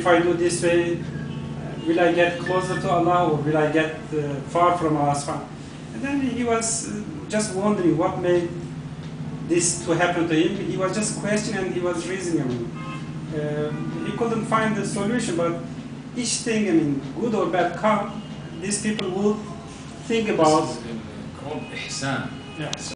I do this way, will I get closer to Allah or will I get far from Allah? And then he was just wondering what made this to happen to him. He was just questioning and he was reasoning. He couldn't find the solution, but each thing, I mean, good or bad come, these people would think about. Called HASAN. Yeah.